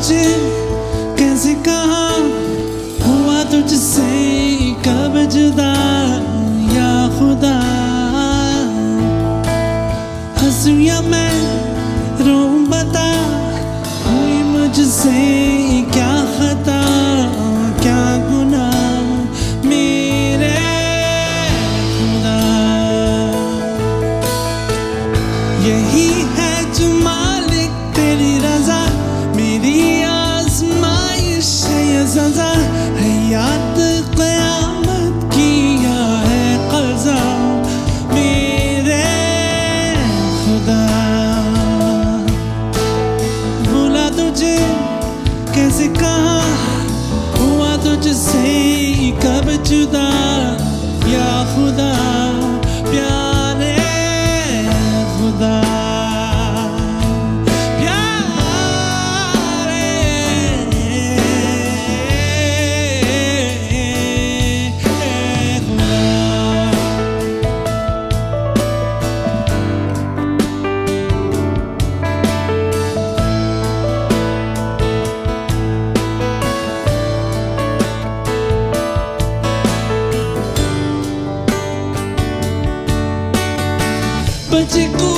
तुझे कैसे कहा हुआ तुझसे कब जुदा या खुदा। हंसूं या मैं रोऊं बता हुई मुझसे क्या खता क्या गुनाह मेरे खुदा। यही है जो मालिक तेरी रजा मेरी आजमाइश है ये सजा है याद क़यामत किया है क़ज़ा मेरे खुदा। भूला तुझे कैसे कहा हुआ तुझसे कब जुदा या खुदा प्यारे खुदा बचे को